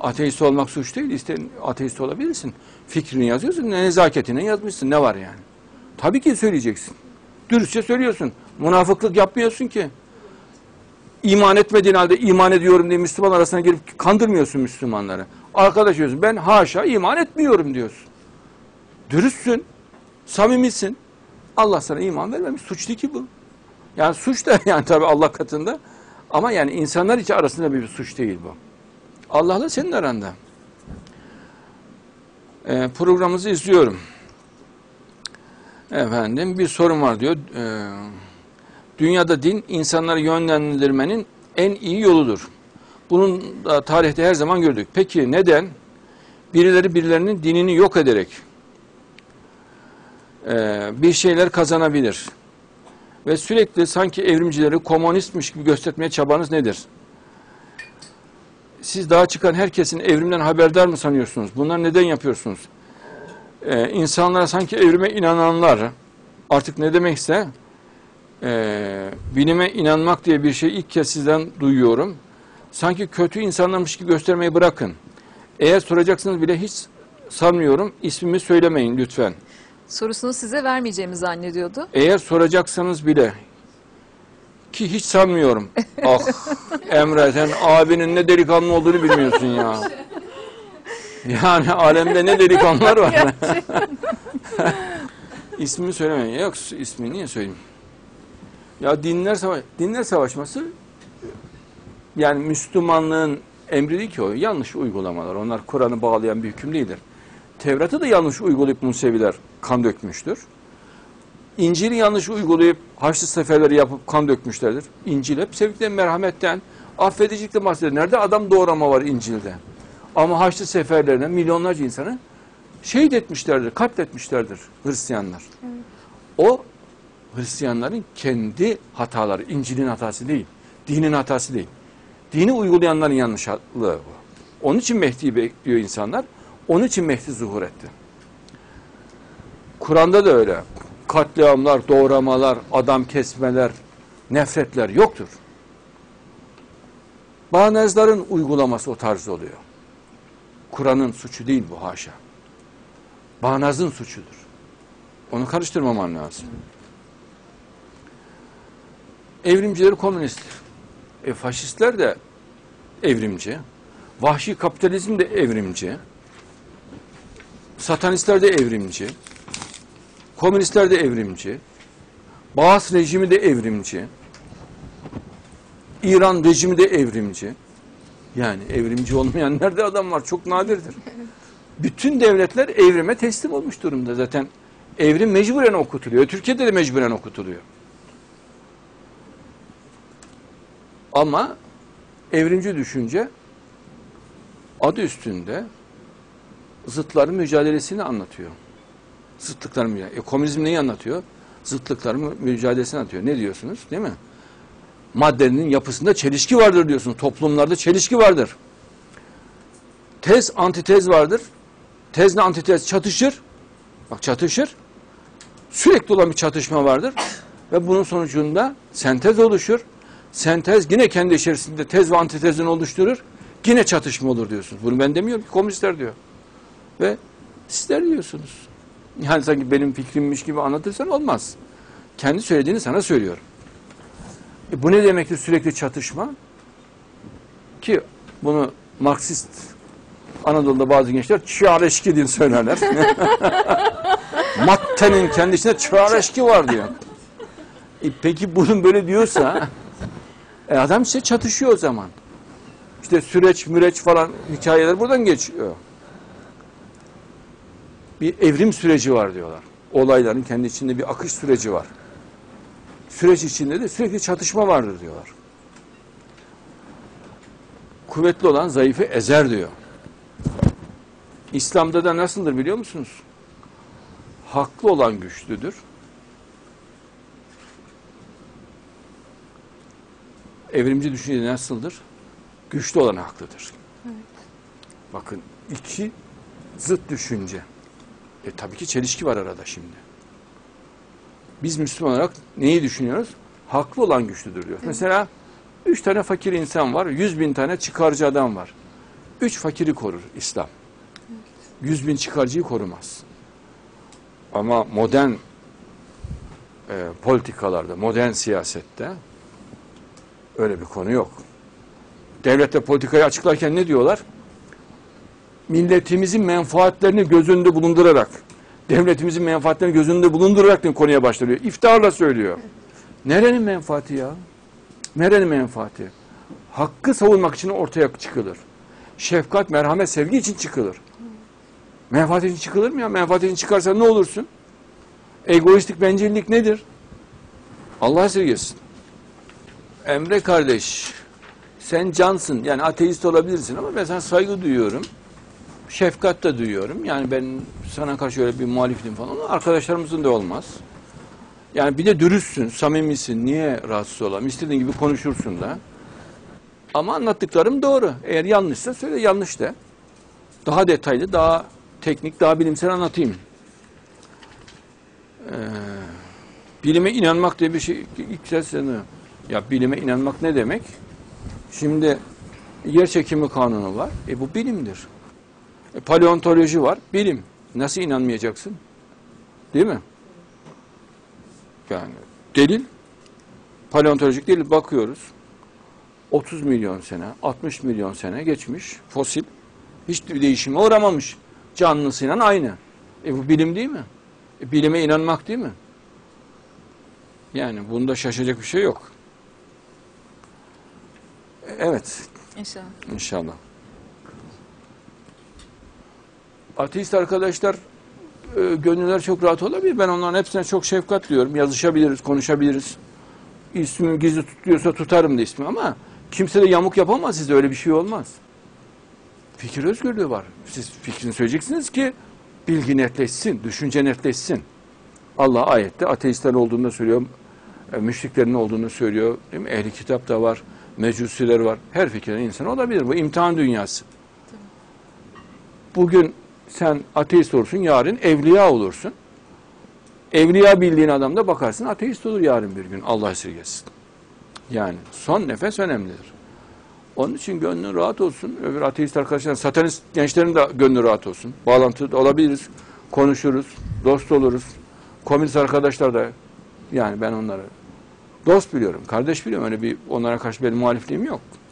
Ateist olmak suç değil. İsteyen ateist olabilirsin. Fikrini yazıyorsun, nezaketine yazmışsın. Ne var yani? Tabii ki söyleyeceksin. Dürüstçe söylüyorsun. Münafıklık yapmıyorsun ki. İman etmediğin halde iman ediyorum diye Müslüman arasına girip kandırmıyorsun Müslümanları. Arkadaş diyorsun, ben haşa iman etmiyorum diyorsun. Dürüstsün, samimisin. Allah sana iman vermemiş. Suç değil ki bu. Yani suç da yani tabii Allah katında. Ama yani insanlar içi arasında bir suç değil bu. Allah'la senin aranda. Programımızı izliyorum. Efendim bir sorun var diyor. Dünyada din insanları yönlendirmenin en iyi yoludur. Bunun da tarihte her zaman gördük. Peki neden? Birileri birilerinin dinini yok ederek bir şeyler kazanabilir. Ve sürekli sanki evrimcileri komünistmiş gibi göstermeye çabanız nedir? Siz dağa çıkan herkesin evrimden haberdar mı sanıyorsunuz? Bunları neden yapıyorsunuz? İnsanlara sanki evrime inananlar, artık ne demekse bilime inanmak diye bir şey ilk kez sizden duyuyorum. Sanki kötü insanlarmış gibi göstermeyi bırakın. Eğer soracaksınız bile hiç sanmıyorum. İsmimi söylemeyin lütfen. Sorusunu size vermeyeceğimi zannediyordu. Eğer soracaksanız bile ki hiç sanmıyorum. Ah Emre, sen abinin ne delikanlı olduğunu bilmiyorsun ya. Yani alemde ne delikanlılar var. İsmimi söylemeyin. Yok, ismini niye söyleyeyim? Ya dinler savaşması yani Müslümanlığın emri değil ki o. Yanlış uygulamalar. Onlar Kur'an'ı bağlayan bir hüküm değildir. Tevrat'ı da yanlış uygulayıp Museviler kan dökmüştür. İncil'i yanlış uygulayıp Haçlı seferleri yapıp kan dökmüşlerdir. İncil hep sevgiden, merhametten, affedicilikle bahsediyor. Nerede adam doğrama var İncil'de? Ama Haçlı seferlerine milyonlarca insanı şehit etmişlerdir, katletmişlerdir Hristiyanlar. Evet. O Hristiyanların kendi hataları, İncil'in hatası değil, dinin hatası değil. Dini uygulayanların yanlışlığı bu. Onun için Mehdi'yi bekliyor insanlar, onun için Mehdi zuhur etti. Kur'an'da da öyle. Katliamlar, doğramalar, adam kesmeler, nefretler yoktur. Bağnazların uygulaması o tarz oluyor. Kur'an'ın suçu değil bu, haşa. Bağnazın suçudur. Onu karıştırmaman lazım. Evrimcileri komünist. Faşistler de evrimci. Vahşi kapitalizm de evrimci. Satanistler de evrimci. Komünistler de evrimci. Baas rejimi de evrimci. İran rejimi de evrimci. Yani evrimci olmayan nerede adam var? Çok nadirdir. Bütün devletler evrime teslim olmuş durumda. Zaten evrim mecburen okutuluyor. Türkiye'de de mecburen okutuluyor. Ama evrimci düşünce adı üstünde zıtların mücadelesini anlatıyor. Zıtlıkların mücadelesi. Komünizm neyi anlatıyor? Zıtlıkların mücadelesini anlatıyor. Ne diyorsunuz? Değil mi? Maddenin yapısında çelişki vardır diyorsunuz. Toplumlarda çelişki vardır. Tez, antitez vardır. Tezle antitez çatışır. Bak çatışır. Sürekli olan bir çatışma vardır. Ve bunun sonucunda sentez oluşur. Sentez yine kendi içerisinde tez ve antitezini oluşturur. Yine çatışma olur diyorsunuz. Bunu ben demiyorum ki, komünistler diyor. Ve sizler diyorsunuz. Yani sanki benim fikrimmiş gibi anlatırsan olmaz. Kendi söylediğini sana söylüyorum. Bu ne demektir sürekli çatışma? Ki bunu Marksist Anadolu'da bazı gençler çağreşki diye söylerler. Maddenin kendisinde çağreşki var diyor. Peki bunun böyle diyorsa adam işte çatışıyor o zaman. İşte süreç, müreç falan hikayeler buradan geçiyor. Bir evrim süreci var diyorlar. Olayların kendi içinde bir akış süreci var. Süreç içinde de sürekli çatışma vardır diyorlar. Kuvvetli olan zayıfı ezer diyor. İslam'da da nasıldır biliyor musunuz? Haklı olan güçlüdür. Evrimci düşünce nasıldır? Güçlü olan haklıdır. Evet. Bakın iki zıt düşünce. Tabii ki çelişki var arada şimdi. Biz Müslüman olarak neyi düşünüyoruz? Haklı olan güçlüdür diyor. Evet. Mesela 3 tane fakir insan var, 100.000 tane çıkarcı adam var. 3 fakiri korur İslam. 100 bin çıkarcıyı korumaz. Ama modern politikalarda, modern siyasette öyle bir konu yok. Devlette politikayı açıklarken ne diyorlar? Milletimizin menfaatlerini göz önünde bulundurarak, devletimizin menfaatlerini göz önünde bulundurarak konuya başlıyor. İftiharla söylüyor. Nerenin menfaati ya? Nerenin menfaati? Hakkı savunmak için ortaya çıkılır. Şefkat, merhamet, sevgi için çıkılır. Menfaat için çıkılır mı ya? Menfaat için çıkarsa ne olursun? Egoistik, bencillik nedir? Allah esirgesin. Emre kardeş, sen cansın. Yani ateist olabilirsin ama ben sana saygı duyuyorum. Şefkat de duyuyorum. Yani ben sana karşı öyle bir muhalifliğim falan. Arkadaşlarımızın da olmaz. Yani bir de dürüstsün, samimisin. Niye rahatsız olalım? İstediğin gibi konuşursun da. Ama anlattıklarım doğru. Eğer yanlışsa söyle, yanlış de. Daha detaylı, daha teknik, daha bilimsel anlatayım. Bilime inanmak diye bir şey ilk seslenir. Ya bilime inanmak ne demek? Şimdi yer çekimi kanunu var. Bu bilimdir. Paleontoloji var. Bilim. Nasıl inanmayacaksın? Değil mi? Yani delil, paleontolojik delil bakıyoruz. 30 milyon sene, 60 milyon sene geçmiş fosil. Hiç değişime uğramamış. Canlısıyla aynı. Bu bilim değil mi? Bilime inanmak değil mi? Yani bunda şaşacak bir şey yok. Evet. İnşallah. İnşallah. Ateist arkadaşlar gönüller çok rahat olabilir. Ben onların hepsine çok şefkat diyorum. Yazışabiliriz, konuşabiliriz. İsmim gizli tutuyorsa tutarım da ismi ama kimse de yamuk yapamaz size. Öyle bir şey olmaz. Fikir özgürlüğü var. Siz fikrini söyleyeceksiniz ki bilgi netleşsin, düşünce netleşsin. Allah ayette ateistler olduğunu da söylüyor, müşriklerin olduğunu söylüyor. Değil mi? Ehli kitap da var, mecusiler var. Her fikirden insan olabilir. Bu imtihan dünyası. Bugün sen ateist olursun, yarın evliya olursun. Evliya bildiğin adam da bakarsın ateist olur yarın bir gün. Allah esirgesin. Yani son nefes önemlidir. Onun için gönlün rahat olsun. Öbür ateist arkadaşlar, satanist gençlerin de gönlü rahat olsun. Bağlantıda olabiliriz, konuşuruz, dost oluruz. Komünist arkadaşlar da, yani ben onları dost biliyorum, kardeş biliyorum. Öyle bir onlara karşı benim muhalifliğim yok.